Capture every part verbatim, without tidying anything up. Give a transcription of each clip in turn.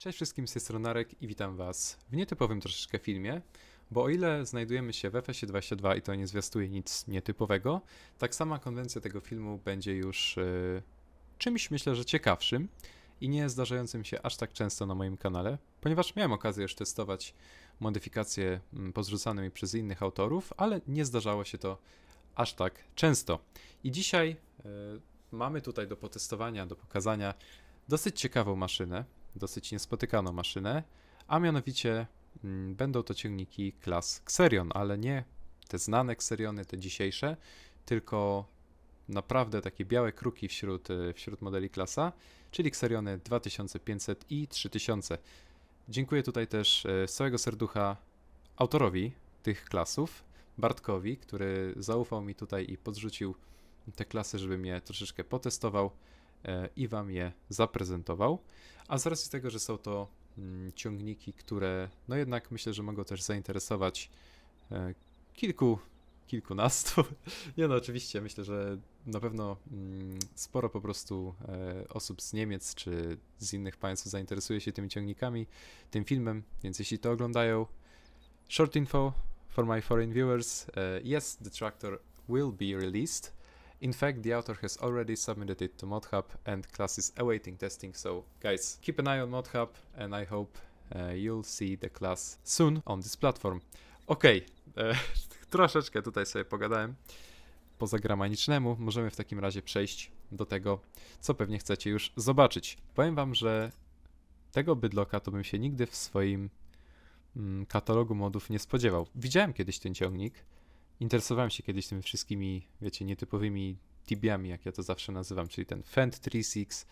Cześć wszystkim, z tej strony Narek i witam was w nietypowym troszeczkę filmie, bo o ile znajdujemy się w F S ie dwadzieścia dwa i to nie zwiastuje nic nietypowego, tak sama konwencja tego filmu będzie już yy, czymś, myślę, że ciekawszym i nie zdarzającym się aż tak często na moim kanale, ponieważ miałem okazję już testować modyfikacje mm, pozrzucane mi przez innych autorów, ale nie zdarzało się to aż tak często. I dzisiaj yy, mamy tutaj do potestowania, do pokazania dosyć ciekawą maszynę, dosyć niespotykaną maszynę, a mianowicie mm, będą to ciągniki klas Xerion, ale nie te znane Xeriony, te dzisiejsze, tylko naprawdę takie białe kruki wśród, y, wśród modeli klasa, czyli Xeriony dwa tysiące pięćset i trzy tysiące. Dziękuję tutaj też y, z całego serducha autorowi tych klasów, Bartkowi, który zaufał mi tutaj i podrzucił te klasy, żebym je troszeczkę potestował i wam je zaprezentował. A z racji tego, że są to mm, ciągniki, które no jednak myślę, że mogą też zainteresować e, kilku, kilkunastu. Nie no, oczywiście myślę, że na pewno mm, sporo po prostu e, osób z Niemiec czy z innych państw zainteresuje się tymi ciągnikami, tym filmem, więc jeśli to oglądają, short info for my foreign viewers. Uh, yes, the tractor will be released. In fact, the author has already submitted it to ModHub and class is awaiting testing, so guys, keep an eye on ModHub and I hope uh, you'll see the class soon on this platform. Okej, okay. Troszeczkę tutaj sobie pogadałem po zagranicznemu, możemy w takim razie przejść do tego, co pewnie chcecie już zobaczyć. Powiem wam, że tego bydloka to bym się nigdy w swoim mm, katalogu modów nie spodziewał. Widziałem kiedyś ten ciągnik, interesowałem się kiedyś tymi wszystkimi, wiecie, nietypowymi tibiami, jak ja to zawsze nazywam, czyli ten Fendt trzysta sześć,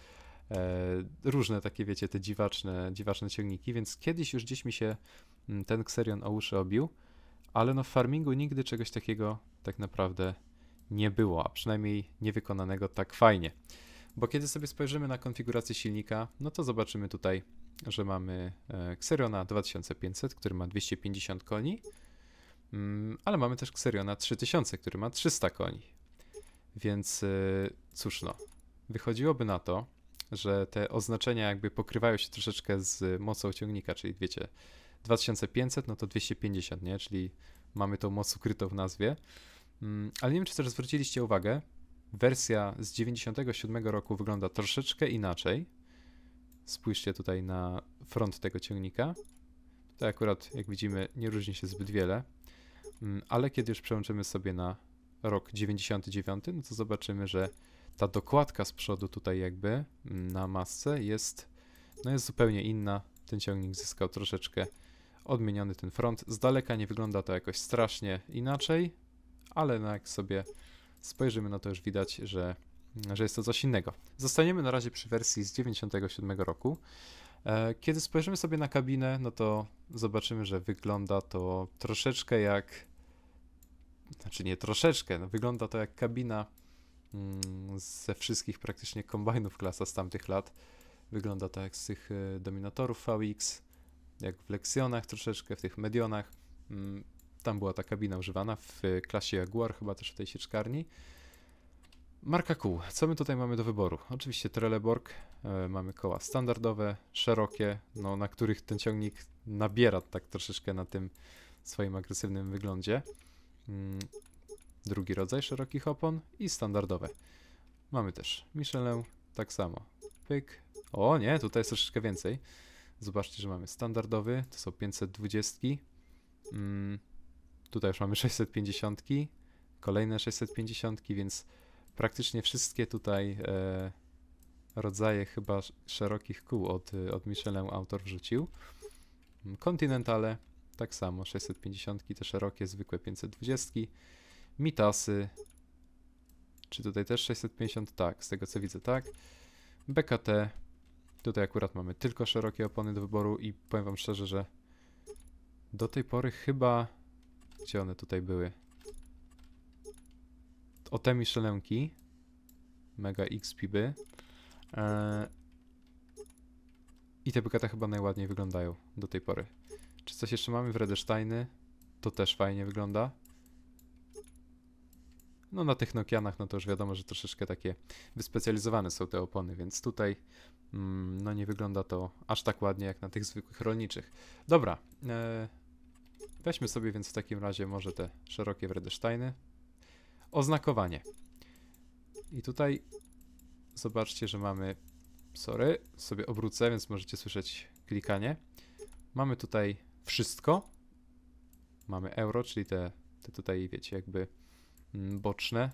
e, różne takie, wiecie, te dziwaczne, dziwaczne ciągniki, więc kiedyś już gdzieś mi się ten Xerion o uszy obił, ale no w farmingu nigdy czegoś takiego tak naprawdę nie było, a przynajmniej nie wykonanego tak fajnie. Bo kiedy sobie spojrzymy na konfigurację silnika, no to zobaczymy tutaj, że mamy e, Xeriona dwa tysiące pięćset, który ma dwieście pięćdziesiąt koni, ale mamy też Xeriona trzy tysiące, który ma trzysta koni. Więc cóż no, wychodziłoby na to, że te oznaczenia jakby pokrywają się troszeczkę z mocą ciągnika, czyli wiecie, dwa tysiące pięćset, no to dwieście pięćdziesiąt, nie? Czyli mamy tą moc ukrytą w nazwie. Ale nie wiem, czy też zwróciliście uwagę, wersja z dziewięćdziesiątego siódmego roku wygląda troszeczkę inaczej. Spójrzcie tutaj na front tego ciągnika. To akurat, jak widzimy, nie różni się zbyt wiele. Ale kiedy już przełączymy sobie na rok dziewięćdziesiąty dziewiąty, no to zobaczymy, że ta dokładka z przodu tutaj jakby na masce jest, no jest zupełnie inna. Ten ciągnik zyskał troszeczkę odmieniony ten front. Z daleka nie wygląda to jakoś strasznie inaczej, ale no jak sobie spojrzymy, no to już widać, że, że jest to coś innego. Zostaniemy na razie przy wersji z dziewięćdziesiątego siódmego roku. Kiedy spojrzymy sobie na kabinę, no to zobaczymy, że wygląda to troszeczkę jak, znaczy nie troszeczkę, no wygląda to jak kabina mm, ze wszystkich praktycznie kombajnów klasa z tamtych lat. Wygląda to jak z tych y, Dominatorów V X, jak w Lexionach troszeczkę, w tych Medionach. Mm, tam była ta kabina używana, w y, klasie Jaguar, chyba też w tej sieczkarni. Marka kół. Co my tutaj mamy do wyboru? Oczywiście Trelleborg, e, mamy koła standardowe, szerokie, no, na których ten ciągnik nabiera tak troszeczkę na tym swoim agresywnym wyglądzie. Mm, drugi rodzaj szerokich opon i standardowe. Mamy też Michelin, tak samo. Pyk. O nie, tutaj jest troszeczkę więcej. Zobaczcie, że mamy standardowy, to są pięćset dwadzieścia. Mm, tutaj już mamy sześćset pięćdziesiąt, kolejne sześćset pięćdziesiąt, więc praktycznie wszystkie tutaj e, rodzaje chyba szerokich kół od, od Michelin autor wrzucił. Continentale, tak samo, sześćset pięćdziesiąt, te szerokie, zwykłe pięćset dwadzieścia. Mitasy, czy tutaj też sześćset pięćdziesiąt? Tak, z tego co widzę, tak. B K T, tutaj akurat mamy tylko szerokie opony do wyboru i powiem wam szczerze, że do tej pory chyba, gdzie one tutaj były? O te Michelinki, Mega X P B eee, i te B K T chyba najładniej wyglądają do tej pory. Czy coś jeszcze mamy? Wredesteiny, to też fajnie wygląda. No na tych Nokianach, no to już wiadomo, że troszeczkę takie wyspecjalizowane są te opony, więc tutaj mm, no nie wygląda to aż tak ładnie jak na tych zwykłych rolniczych. Dobra, e, weźmy sobie więc w takim razie może te szerokie Wredesteiny. Oznakowanie. I tutaj zobaczcie, że mamy, sorry, sobie obrócę, więc możecie słyszeć klikanie. Mamy tutaj wszystko. Mamy euro, czyli te, te tutaj, wiecie, jakby mm, boczne.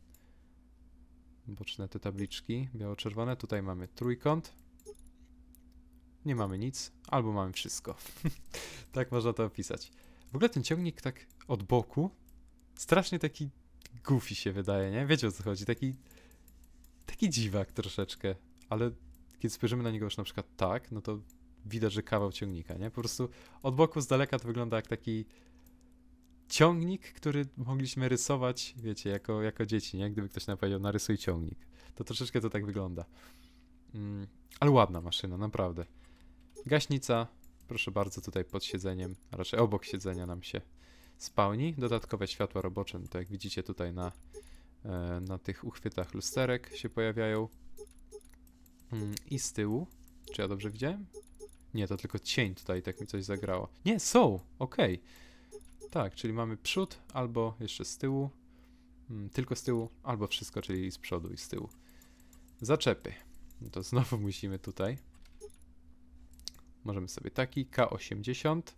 Boczne te tabliczki biało-czerwone. Tutaj mamy trójkąt. Nie mamy nic, albo mamy wszystko. Tak można to opisać. W ogóle ten ciągnik tak od boku strasznie taki goofy się wydaje, nie? Wiecie o co chodzi? Taki, taki dziwak troszeczkę, ale kiedy spojrzymy na niego już na przykład tak, no to widać, że kawał ciągnika, nie? Po prostu od boku z daleka to wygląda jak taki ciągnik, który mogliśmy rysować, wiecie, jako, jako dzieci, nie? Gdyby ktoś nam powiedział, narysuj ciągnik. To troszeczkę to tak wygląda. Mm, ale ładna maszyna, naprawdę. Gaśnica, proszę bardzo, tutaj pod siedzeniem, a raczej obok siedzenia nam się spełni. Dodatkowe światła robocze, no to jak widzicie tutaj na, e, na tych uchwytach lusterek się pojawiają. Mm, I z tyłu, czy ja dobrze widziałem? Nie, to tylko cień tutaj, tak mi coś zagrało. Nie, są, okej. Okay. Tak, czyli mamy przód, albo jeszcze z tyłu, mm, tylko z tyłu, albo wszystko, czyli z przodu i z tyłu. Zaczepy, no to znowu musimy tutaj. Możemy sobie taki, K osiemdziesiąt,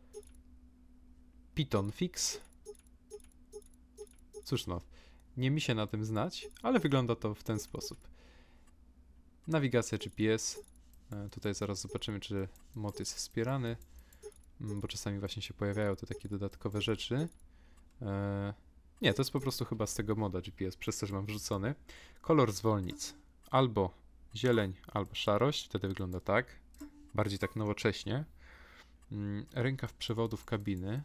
Python Fix. Cóż no, nie mi się na tym znać, ale wygląda to w ten sposób. Nawigacja G P S. E, tutaj zaraz zobaczymy, czy mod jest wspierany, bo czasami właśnie się pojawiają te takie dodatkowe rzeczy. E, nie, to jest po prostu chyba z tego moda G P S, przez to, że mam wrzucony. Kolor zwolnic. Albo zieleń, albo szarość. Wtedy wygląda tak. Bardziej tak nowocześnie. Mm, rękaw przewodów kabiny.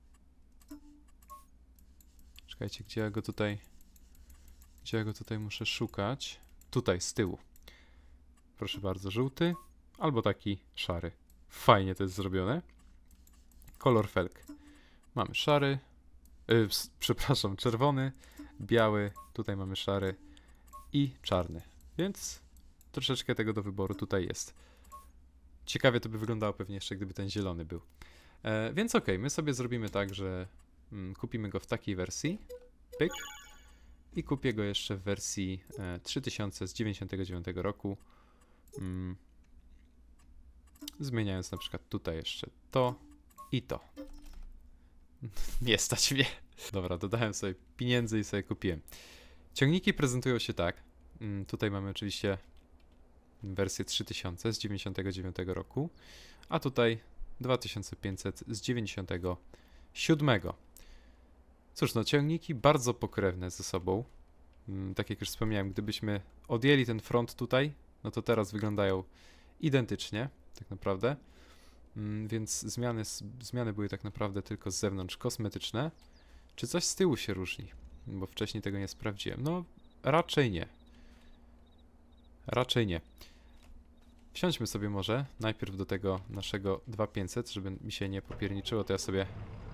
Czekajcie, gdzie ja go tutaj... Gdzie ja go tutaj muszę szukać? Tutaj, z tyłu. Proszę bardzo, żółty. Albo taki szary. Fajnie to jest zrobione. Kolor felg. Mamy szary. Yy, przepraszam, czerwony, biały. Tutaj mamy szary i czarny. Więc troszeczkę tego do wyboru tutaj jest. Ciekawie to by wyglądało pewnie jeszcze, gdyby ten zielony był. E, więc okej, okay, my sobie zrobimy tak, że mm, kupimy go w takiej wersji. Pyk. I kupię go jeszcze w wersji e, trzy tysiące z dziewięćdziesiątego dziewiątego roku. Mm, zmieniając na przykład tutaj jeszcze to i to. Nie stać mnie. Dobra, dodałem sobie pieniędzy i sobie kupiłem. Ciągniki prezentują się tak. Mm, tutaj mamy oczywiście wersję trzy tysiące z dziewięćdziesiątego dziewiątego roku, a tutaj dwa tysiące pięćset z dziewięćdziesiątego siódmego. Cóż, no ciągniki bardzo pokrewne ze sobą. Mm, tak jak już wspomniałem, gdybyśmy odjęli ten front tutaj, no to teraz wyglądają identycznie, tak naprawdę. Mm, więc zmiany, zmiany były tak naprawdę tylko z zewnątrz kosmetyczne. Czy coś z tyłu się różni? Bo wcześniej tego nie sprawdziłem. No, raczej nie. Raczej nie. Wsiądźmy sobie może najpierw do tego naszego dwa tysiące pięćset, żeby mi się nie popierniczyło, to ja sobie...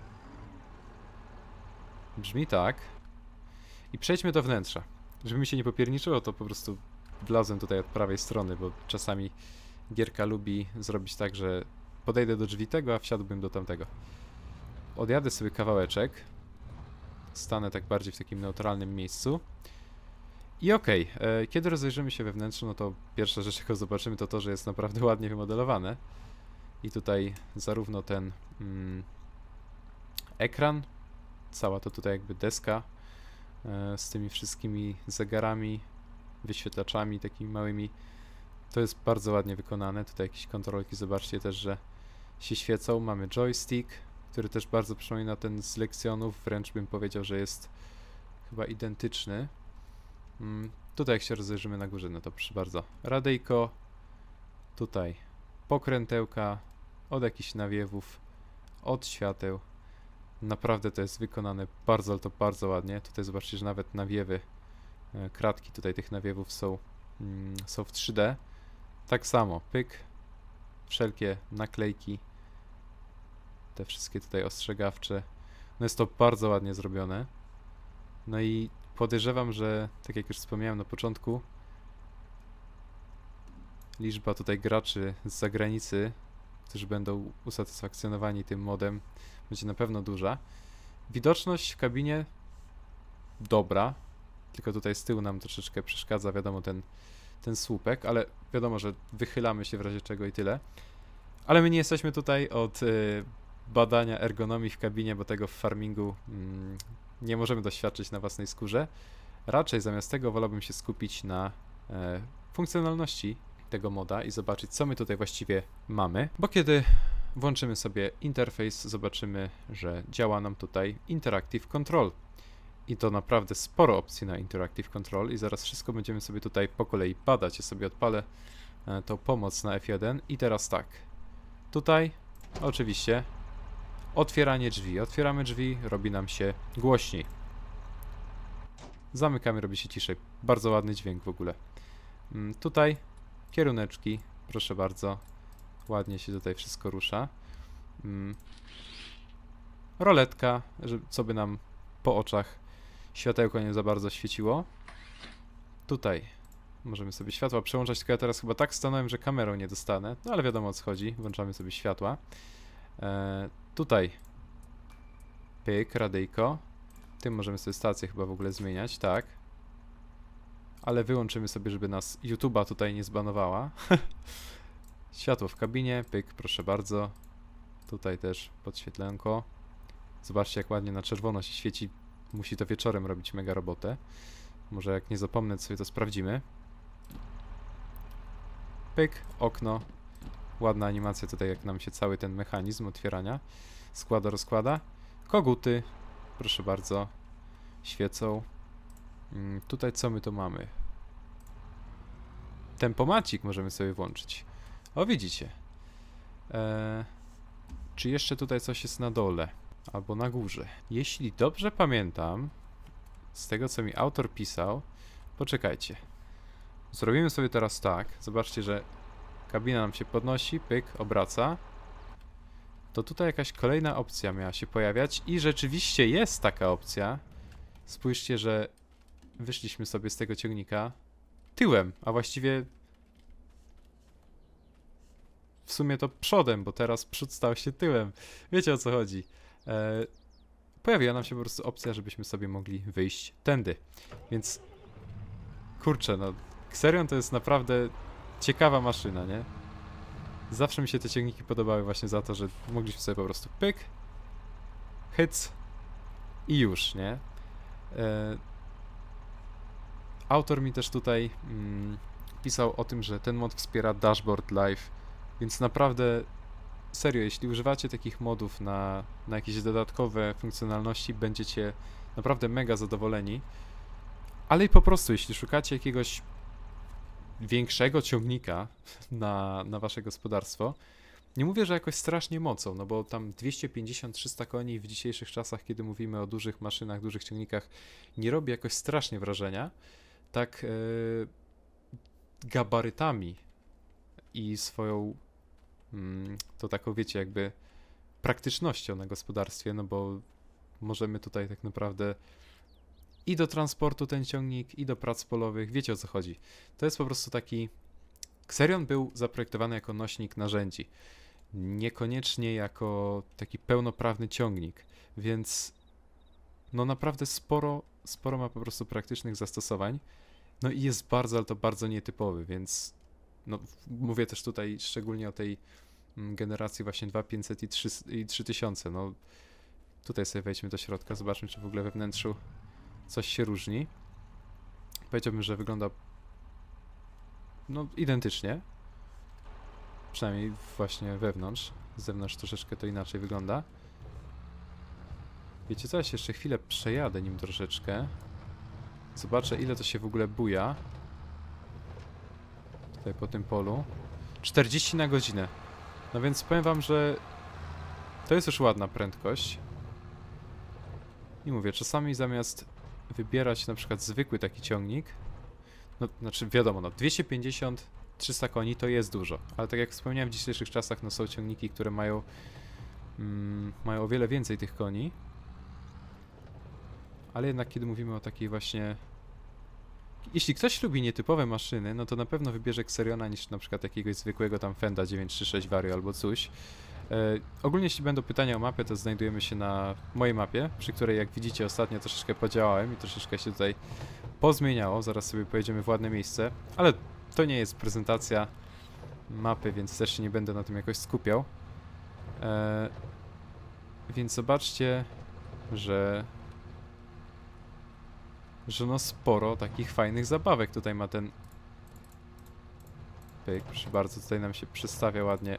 Brzmi tak. I przejdźmy do wnętrza. Żeby mi się nie popierniczyło, to po prostu wlazłem tutaj od prawej strony, bo czasami gierka lubi zrobić tak, że podejdę do drzwi tego, a wsiadłbym do tamtego. Odjadę sobie kawałeczek. Stanę tak bardziej w takim neutralnym miejscu. I okej, okay, kiedy rozejrzymy się we wnętrzu, no to pierwsza rzecz, jaką zobaczymy, to to, że jest naprawdę ładnie wymodelowane. I tutaj zarówno ten mm, ekran, cała to tutaj jakby deska e, z tymi wszystkimi zegarami, wyświetlaczami takimi małymi, to jest bardzo ładnie wykonane. Tutaj jakieś kontrolki, zobaczcie też, że się świecą. Mamy joystick, który też bardzo przypomina ten z lekcjonów, wręcz bym powiedział, że jest chyba identyczny. Mm, tutaj jak się rozejrzymy na górze, no to proszę bardzo, radyjko, tutaj pokrętełka, od jakichś nawiewów, od świateł. Naprawdę to jest wykonane bardzo, ale to bardzo ładnie. Tutaj zobaczcie, że nawet nawiewy, e, kratki tutaj tych nawiewów są, mm, są w trzy D. Tak samo, pyk, wszelkie naklejki, te wszystkie tutaj ostrzegawcze. No jest to bardzo ładnie zrobione. No i podejrzewam, że tak jak już wspomniałem na początku, liczba tutaj graczy z zagranicy, którzy będą usatysfakcjonowani tym modem, będzie na pewno duża. Widoczność w kabinie dobra, tylko tutaj z tyłu nam troszeczkę przeszkadza, wiadomo, ten, ten słupek, ale wiadomo, że wychylamy się w razie czego i tyle. Ale my nie jesteśmy tutaj od y, badania ergonomii w kabinie, bo tego w farmingu mm, nie możemy doświadczyć na własnej skórze. Raczej zamiast tego wolałbym się skupić na e, funkcjonalności tego moda i zobaczyć, co my tutaj właściwie mamy, bo kiedy włączymy sobie interfejs, zobaczymy, że działa nam tutaj Interactive Control. I to naprawdę sporo opcji na Interactive Control i zaraz wszystko będziemy sobie tutaj po kolei badać. Ja sobie odpalę e, tą pomoc na F jeden i teraz tak. Tutaj oczywiście otwieranie drzwi. Otwieramy drzwi, robi nam się głośniej. Zamykamy, robi się ciszej. Bardzo ładny dźwięk w ogóle. Mm, tutaj kieruneczki, proszę bardzo. Ładnie się tutaj wszystko rusza. Mm. Roletka, żeby, co by nam po oczach światełko nie za bardzo świeciło. Tutaj możemy sobie światła przełączać, tylko ja teraz chyba tak stanąłem, że kamerą nie dostanę. No ale wiadomo o co chodzi. Włączamy sobie światła. E, tutaj pyk, radyjko. Tym możemy sobie stację chyba w ogóle zmieniać, tak. Ale wyłączymy sobie, żeby nas YouTube'a tutaj nie zbanowała. Światło w kabinie, pyk, proszę bardzo. Tutaj też podświetlenko. Zobaczcie, jak ładnie na czerwono się świeci. Musi to wieczorem robić mega robotę. Może jak nie zapomnę, to sobie to sprawdzimy. Pyk, okno. Ładna animacja tutaj, jak nam się cały ten mechanizm otwierania składa, rozkłada. Koguty, proszę bardzo, świecą. Hmm, tutaj co my tu mamy? Tempomacik możemy sobie włączyć. O, widzicie. Eee, czy jeszcze tutaj coś jest na dole? Albo na górze? Jeśli dobrze pamiętam, z tego co mi autor pisał, poczekajcie. Zrobimy sobie teraz tak. Zobaczcie, że kabina nam się podnosi, pyk, obraca. To tutaj jakaś kolejna opcja miała się pojawiać i rzeczywiście jest taka opcja. Spójrzcie, że wyszliśmy sobie z tego ciągnika tyłem, a właściwie w sumie to przodem, bo teraz przód stał się tyłem. Wiecie o co chodzi. E, pojawiła nam się po prostu opcja, żebyśmy sobie mogli wyjść tędy. Więc kurczę, no Xerion to jest naprawdę ciekawa maszyna, nie? Zawsze mi się te ciągniki podobały właśnie za to, że mogliśmy sobie po prostu pyk, hyc i już, nie? E, autor mi też tutaj mm, pisał o tym, że ten mod wspiera Dashboard Live, więc naprawdę serio, jeśli używacie takich modów na, na jakieś dodatkowe funkcjonalności, będziecie naprawdę mega zadowoleni. Ale i po prostu, jeśli szukacie jakiegoś większego ciągnika na, na wasze gospodarstwo, nie mówię, że jakoś strasznie mocą, no bo tam dwieście pięćdziesiąt trzysta koni w dzisiejszych czasach, kiedy mówimy o dużych maszynach, dużych ciągnikach, nie robi jakoś strasznie wrażenia. Tak yy, gabarytami i swoją mm, to taką, wiecie, jakby praktycznością na gospodarstwie, no bo możemy tutaj tak naprawdę i do transportu ten ciągnik, i do prac polowych, wiecie o co chodzi. To jest po prostu taki... Xerion był zaprojektowany jako nośnik narzędzi, niekoniecznie jako taki pełnoprawny ciągnik, więc no naprawdę sporo, sporo ma po prostu praktycznych zastosowań, no i jest bardzo, ale to bardzo nietypowy, więc no mówię też tutaj szczególnie o tej generacji właśnie dwa tysiące pięćset i trzy tysiące, no tutaj sobie wejdźmy do środka, zobaczmy, czy w ogóle we wnętrzu coś się różni. Powiedziałbym, że wygląda no identycznie. Przynajmniej właśnie wewnątrz. Z zewnątrz troszeczkę to inaczej wygląda. Wiecie co? Ja się jeszcze chwilę przejadę nim troszeczkę. Zobaczę, ile to się w ogóle buja. Tutaj po tym polu. czterdzieści na godzinę. No więc powiem wam, że to jest już ładna prędkość. I mówię, czasami zamiast wybierać na przykład zwykły taki ciągnik, no znaczy wiadomo, no dwieście pięćdziesiąt trzysta koni to jest dużo, ale tak jak wspomniałem, w dzisiejszych czasach no są ciągniki, które mają mm, mają o wiele więcej tych koni. ale jednak kiedy mówimy o takiej właśnie... Jeśli ktoś lubi nietypowe maszyny, no to na pewno wybierze Xeriona niż na przykład jakiegoś zwykłego tam Fenda dziewięć trzy sześć Vario albo coś. E, ogólnie jeśli będą pytania o mapę, to znajdujemy się na mojej mapie, przy której jak widzicie ostatnio troszeczkę podziałałem i troszeczkę się tutaj pozmieniało. Zaraz sobie pojedziemy w ładne miejsce, ale to nie jest prezentacja mapy, więc też się nie będę na tym jakoś skupiał. E, więc zobaczcie, że że no sporo takich fajnych zabawek tutaj ma ten pyk, proszę bardzo, tutaj nam się przystawia ładnie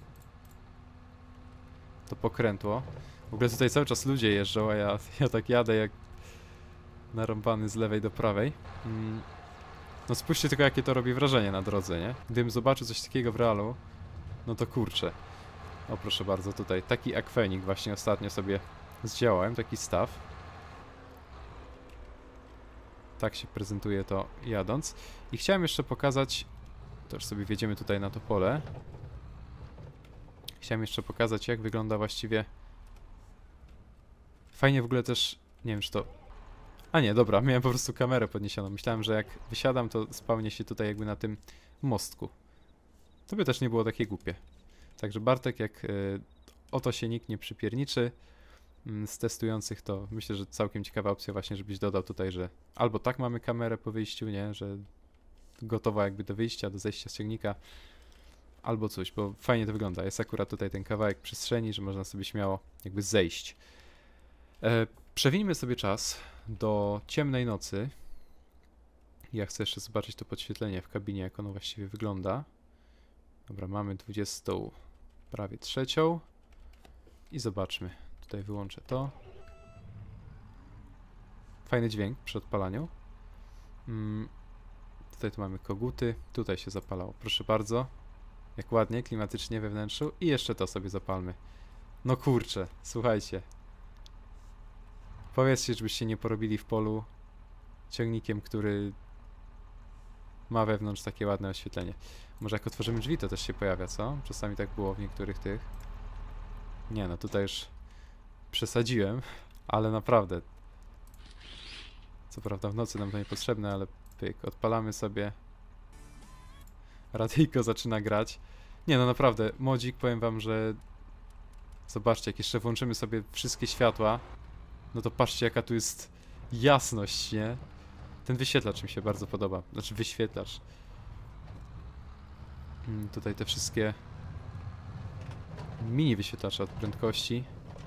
to pokrętło. W ogóle tutaj cały czas ludzie jeżdżą, a ja, ja tak jadę jak narąbany z lewej do prawej. Mm. No spójrzcie tylko jakie to robi wrażenie na drodze, nie? Gdybym zobaczył coś takiego w realu, no to kurczę. O proszę bardzo, tutaj taki akwenik właśnie ostatnio sobie zdziałałem, taki staw. Tak się prezentuje to jadąc. I chciałem jeszcze pokazać, to już sobie wjedziemy tutaj na to pole. Chciałem jeszcze pokazać, jak wygląda właściwie... Fajnie w ogóle też, nie wiem czy to... A nie, dobra, miałem po prostu kamerę podniesioną. Myślałem, że jak wysiadam, to spawnię się tutaj jakby na tym mostku. To by też nie było takie głupie. Także Bartek, jak y, o to się nikt nie przypierniczy y, z testujących, to myślę, że całkiem ciekawa opcja właśnie, żebyś dodał tutaj, że albo tak mamy kamerę po wyjściu, nie, że gotowa jakby do wyjścia, do zejścia z ciągnika, albo coś, bo fajnie to wygląda. Jest akurat tutaj ten kawałek przestrzeni, że można sobie śmiało jakby zejść. E, przewinijmy sobie czas do ciemnej nocy. Ja chcę jeszcze zobaczyć to podświetlenie w kabinie, jak ono właściwie wygląda. Dobra, mamy dwudziestą prawie trzecią i zobaczmy. Tutaj wyłączę to. Fajny dźwięk przy odpalaniu. Mm, tutaj tu mamy koguty, tutaj się zapalało. Proszę bardzo, jak ładnie, klimatycznie we wnętrzu i jeszcze to sobie zapalmy. No kurczę, słuchajcie. Powiedzcie, żebyście nie porobili w polu ciągnikiem, który ma wewnątrz takie ładne oświetlenie. Może jak otworzymy drzwi, to też się pojawia, co? Czasami tak było w niektórych tych. Nie no, tutaj już przesadziłem, ale naprawdę. Co prawda w nocy nam to niepotrzebne, ale pyk, odpalamy sobie. Radyjko zaczyna grać. Nie no, naprawdę, modzik, powiem wam, że... Zobaczcie, jak jeszcze włączymy sobie wszystkie światła, no to patrzcie, jaka tu jest jasność, nie? Ten wyświetlacz mi się bardzo podoba. Znaczy wyświetlacz. Hmm, tutaj te wszystkie mini wyświetlacze od prędkości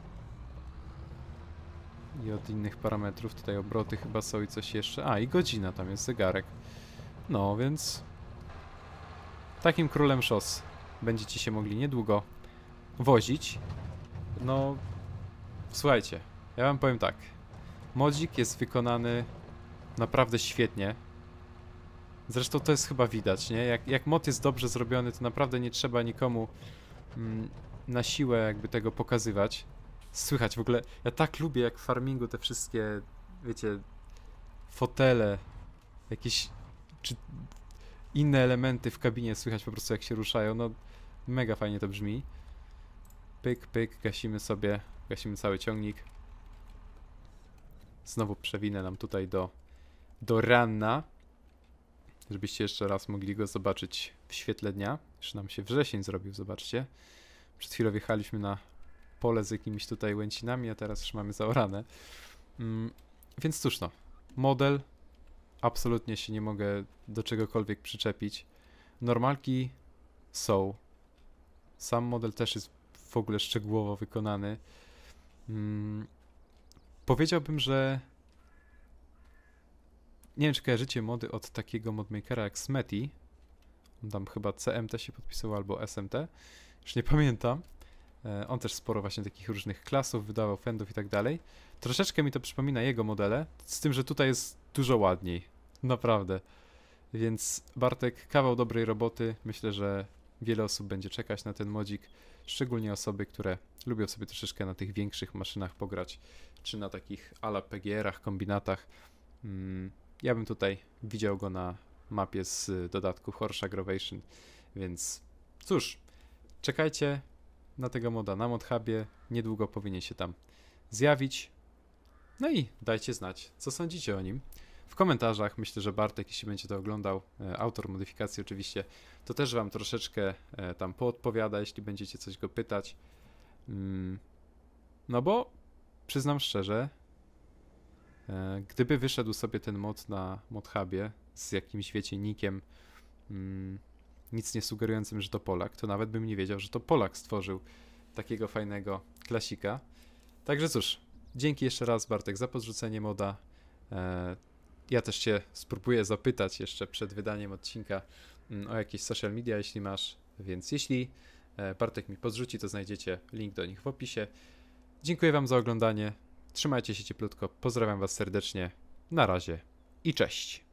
i od innych parametrów. Tutaj obroty chyba są i coś jeszcze. A, i godzina, tam jest zegarek. No, więc takim królem szos będziecie się mogli niedługo wozić. No, słuchajcie, ja wam powiem tak. Modzik jest wykonany naprawdę świetnie. Zresztą to jest chyba widać, nie? Jak, jak mod jest dobrze zrobiony, to naprawdę nie trzeba nikomu mm, na siłę jakby tego pokazywać. Słychać w ogóle, ja tak lubię jak w farmingu te wszystkie, wiecie, fotele, jakieś czy inne elementy w kabinie słychać po prostu jak się ruszają, no mega fajnie to brzmi. Pyk, pyk, gasimy sobie, gasimy cały ciągnik. Znowu przewinę nam tutaj do, do rana, żebyście jeszcze raz mogli go zobaczyć w świetle dnia. Już nam się wrzesień zrobił, zobaczcie. Przed chwilą wjechaliśmy na pole z jakimiś tutaj łęcinami, a teraz już mamy zaorane. Mm, więc cóż no, model absolutnie się nie mogę do czegokolwiek przyczepić. Normalki są. Sam model też jest w ogóle szczegółowo wykonany. Mm, powiedziałbym, że nie wiem, czy kojarzycie mody od takiego modmakera jak Smetty. On tam chyba C M T się podpisał albo S M T. Już nie pamiętam. E, on też sporo właśnie takich różnych klasów wydawał, fendów i tak dalej. Troszeczkę mi to przypomina jego modele, z tym, że tutaj jest dużo ładniej. Naprawdę. Więc Bartek, kawał dobrej roboty. Myślę, że wiele osób będzie czekać na ten modzik. Szczególnie osoby, które lubią sobie troszeczkę na tych większych maszynach pograć. Czy na takich a la P G R-ach, kombinatach. Mm, ja bym tutaj widział go na mapie z dodatku Horse Aggravation. Więc cóż, czekajcie na tego moda na ModHubie. Niedługo powinien się tam zjawić. No i dajcie znać, co sądzicie o nim. W komentarzach, myślę, że Bartek, jeśli będzie to oglądał, e, autor modyfikacji oczywiście, to też wam troszeczkę e, tam poodpowiada, jeśli będziecie coś go pytać. Mm, no bo przyznam szczerze, e, gdyby wyszedł sobie ten mod na ModHubie z jakimś, wiecie, nickiem, mm, nic nie sugerującym, że to Polak, to nawet bym nie wiedział, że to Polak stworzył takiego fajnego klasika. Także cóż, dzięki jeszcze raz, Bartek, za podrzucenie moda. E, Ja też cię spróbuję zapytać jeszcze przed wydaniem odcinka mm, o jakieś social media, jeśli masz, więc jeśli e, Bartek mi podrzuci, to znajdziecie link do nich w opisie. Dziękuję wam za oglądanie, trzymajcie się cieplutko, pozdrawiam was serdecznie, na razie i cześć.